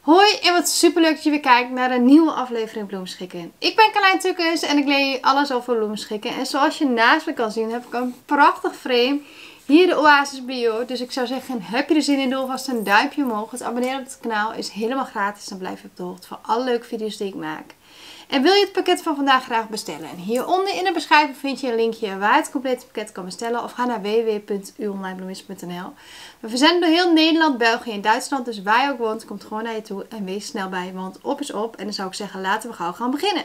Hoi en wat superleuk dat je weer kijkt naar een nieuwe aflevering Bloemschikken. Ik ben Carlijn Tukkers en ik leer je alles over bloemschikken. En zoals je naast me kan zien heb ik een prachtig frame. Hier de Oasis Bio. Dus ik zou zeggen, heb je er zin in, doe alvast een duimpje omhoog. Het abonneren op het kanaal is helemaal gratis. Dan blijf je op de hoogte van alle leuke video's die ik maak. En wil je het pakket van vandaag graag bestellen? En hieronder in de beschrijving vind je een linkje waar je het complete pakket kan bestellen. Of ga naar www.uonlinebloemist.nl. We verzenden door heel Nederland, België en Duitsland. Dus waar je ook woont, komt gewoon naar je toe. En wees snel bij, want op is op. En dan zou ik zeggen, laten we gauw gaan beginnen.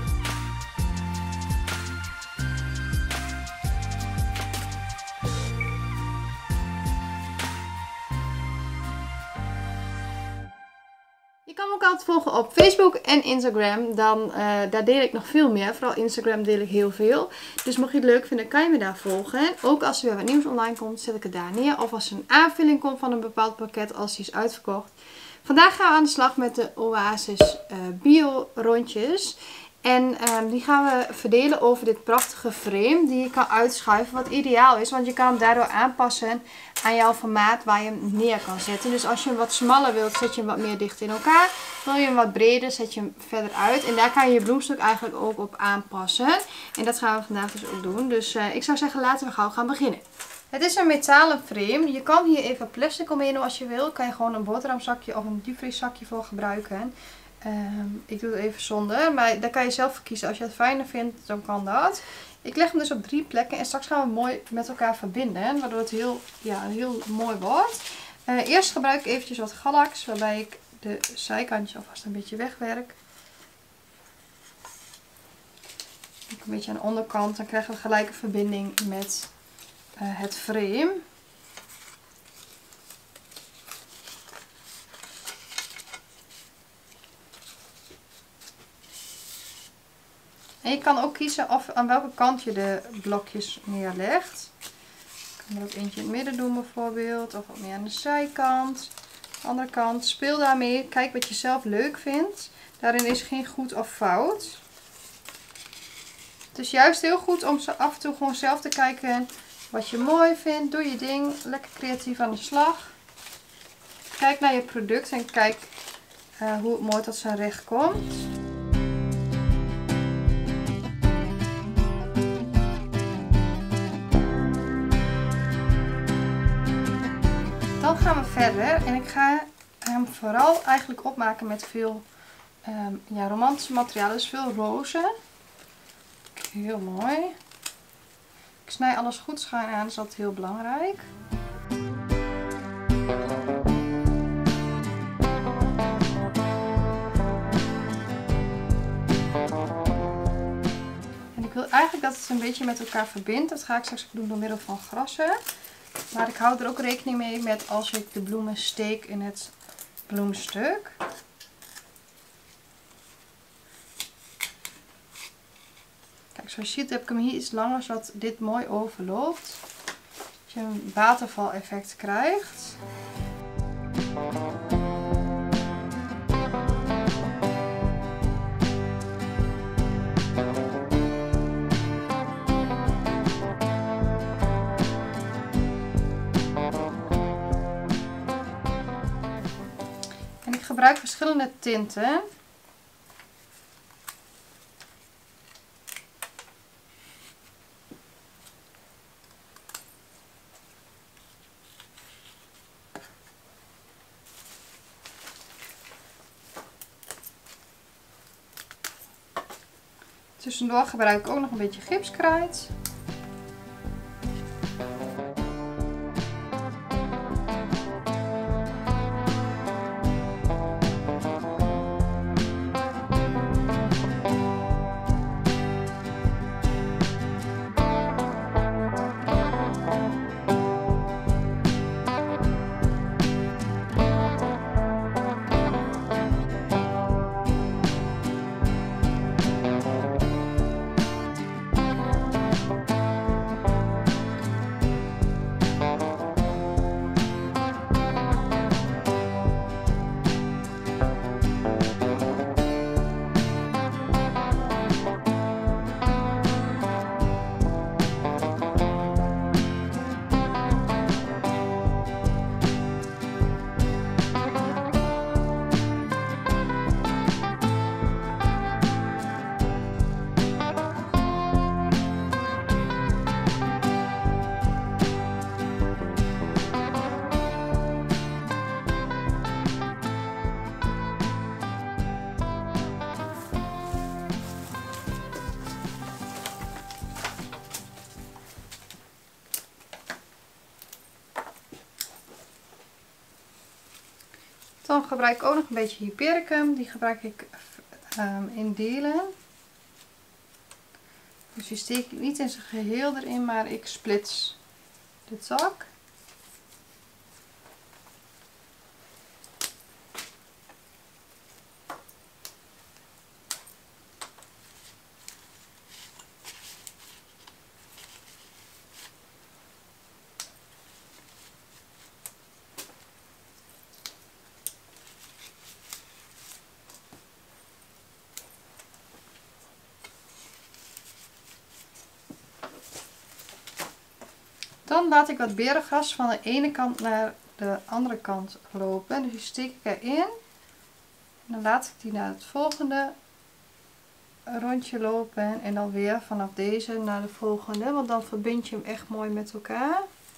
Je kan me ook altijd volgen op Facebook en Instagram. Daar deel ik nog veel meer. Vooral Instagram deel ik heel veel. Dus mocht je het leuk vinden, kan je me daar volgen. Ook als er weer wat nieuws online komt, zet ik het daar neer. Of als er een aanvulling komt van een bepaald pakket als die is uitverkocht. Vandaag gaan we aan de slag met de Oasis Bio rondjes. En die gaan we verdelen over dit prachtige frame die je kan uitschuiven, wat ideaal is. Want je kan hem daardoor aanpassen aan jouw formaat waar je hem neer kan zetten. Dus als je hem wat smaller wilt, zet je hem wat meer dicht in elkaar. Wil je hem wat breder, zet je hem verder uit. En daar kan je je bloemstuk eigenlijk ook op aanpassen. En dat gaan we vandaag dus ook doen. Dus ik zou zeggen, laten we gauw gaan beginnen. Het is een metalen frame. Je kan hier even plastic omheen doen als je wil. Kan je gewoon een boterhamzakje of een diepvrieszakje voor gebruiken. Ik doe het even zonder, maar daar kan je zelf voor kiezen. Als je het fijner vindt, dan kan dat. Ik leg hem dus op 3 plekken en straks gaan we hem mooi met elkaar verbinden, waardoor het heel mooi wordt. Eerst gebruik ik eventjes wat galax, waarbij ik de zijkantjes alvast een beetje wegwerk. Een beetje aan de onderkant, dan krijgen we gelijk een verbinding met het frame. En je kan ook kiezen aan welke kant je de blokjes neerlegt. Ik kan er ook eentje in het midden doen bijvoorbeeld. Of wat meer aan de zijkant. De andere kant. Speel daarmee. Kijk wat je zelf leuk vindt. Daarin is geen goed of fout. Het is juist heel goed om zo af en toe gewoon zelf te kijken wat je mooi vindt. Doe je ding. Lekker creatief aan de slag. Kijk naar je product en kijk hoe het mooi tot zijn recht komt. Dan gaan we verder en ik ga hem vooral eigenlijk opmaken met veel romantische materialen, dus veel rozen. Heel mooi. Ik snij alles goed schuin aan, dat is altijd heel belangrijk. En ik wil eigenlijk dat het een beetje met elkaar verbindt. Dat ga ik straks doen door middel van grassen. Maar ik hou er ook rekening mee met als ik de bloemen steek in het bloemstuk. Kijk, zoals je ziet heb ik hem hier iets langer, zodat dit mooi overloopt. Dat je een waterval effect krijgt. Ik gebruik verschillende tinten. Tussendoor gebruik ik ook nog een beetje gipskruid. Dan gebruik ik ook nog een beetje Hypericum. Die gebruik ik in delen. Dus die steek ik niet in zijn geheel erin, maar ik splits de tak. Dan laat ik wat berengas van de ene kant naar de andere kant lopen. Dus die steek ik erin. En dan laat ik die naar het volgende rondje lopen. En dan weer vanaf deze naar de volgende. Want dan verbind je hem echt mooi met elkaar.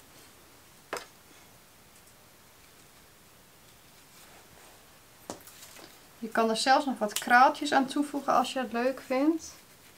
Je kan er zelfs nog wat kraaltjes aan toevoegen als je het leuk vindt.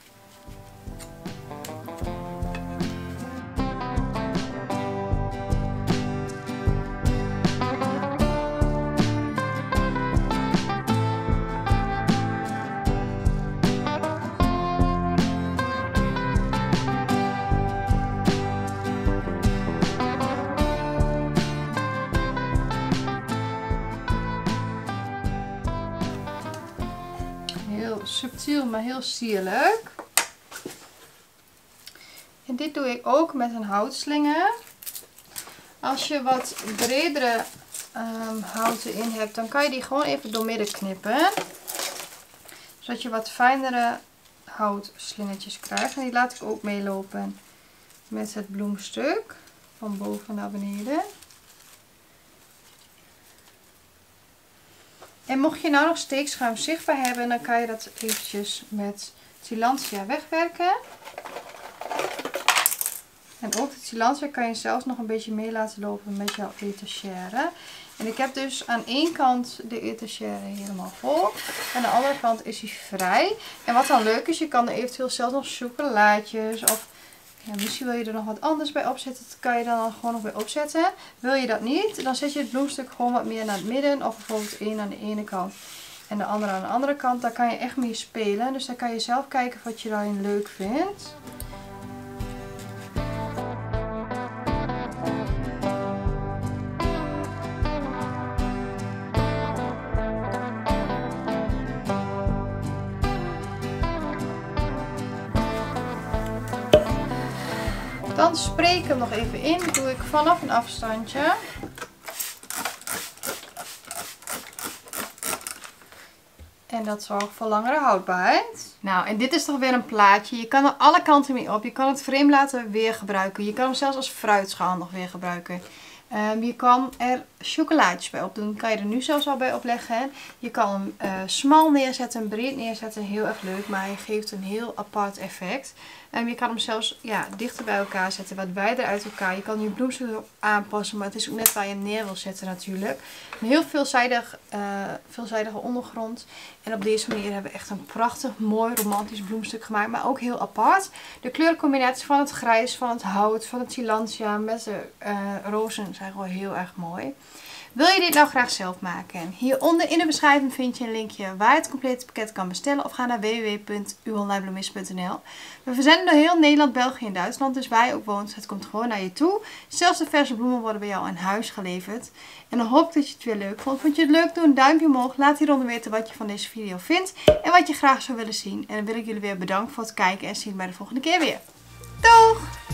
Subtiel, maar heel sierlijk. En dit doe ik ook met een houtslinger. Als je wat bredere houten in hebt, dan kan je die gewoon even doormidden knippen. Zodat je wat fijnere houtslingertjes krijgt. En die laat ik ook meelopen met het bloemstuk. Van boven naar beneden. En mocht je nou nog steekschuim zichtbaar hebben, dan kan je dat eventjes met Tillandsia wegwerken. En ook de Tillandsia kan je zelfs nog een beetje mee laten lopen met jouw etagère. En ik heb dus aan één kant de etagère helemaal vol. Aan de andere kant is hij vrij. En wat dan leuk is, je kan er eventueel zelfs nog chocolaatjes of... Ja, misschien wil je er nog wat anders bij opzetten. Dat kan je dan gewoon nog bij opzetten. Wil je dat niet, dan zet je het bloemstuk gewoon wat meer naar het midden. Of bijvoorbeeld één aan de ene kant en de andere aan de andere kant. Daar kan je echt mee spelen. Dus dan kan je zelf kijken wat je daarin leuk vindt. Dan spreek ik hem nog even in. Dat doe ik vanaf een afstandje. En dat zorgt voor langere houdbaarheid. Nou, en dit is toch weer een plaatje. Je kan er alle kanten mee op. Je kan het frame later weer gebruiken. Je kan hem zelfs als fruitschaal nog weer gebruiken. Je kan er chocolaatjes bij opdoen. Kan je er nu zelfs al bij opleggen. Je kan hem smal neerzetten, breed neerzetten. Heel erg leuk, maar hij geeft een heel apart effect. Je kan hem zelfs dichter bij elkaar zetten, wat wijder uit elkaar. Je kan je bloemstuk erop aanpassen, maar het is ook net waar je hem neer wil zetten natuurlijk. Een heel veelzijdige ondergrond. En op deze manier hebben we echt een prachtig, mooi, romantisch bloemstuk gemaakt. Maar ook heel apart. De kleurcombinatie van het grijs, van het hout, van het Tillandsia met de rozen zijn gewoon heel erg mooi. Wil je dit nou graag zelf maken? Hieronder in de beschrijving vind je een linkje waar je het complete pakket kan bestellen. Of ga naar www.uwonlinebloemist.nl. We verzenden door heel Nederland, België en Duitsland. Dus waar je ook woont, het komt gewoon naar je toe. Zelfs de verse bloemen worden bij jou in huis geleverd. En dan hoop ik dat je het weer leuk vond. Vond je het leuk? Doe een duimpje omhoog. Laat hieronder weten wat je van deze video vindt. En wat je graag zou willen zien. En dan wil ik jullie weer bedanken voor het kijken. En zien bij de volgende keer weer. Doeg!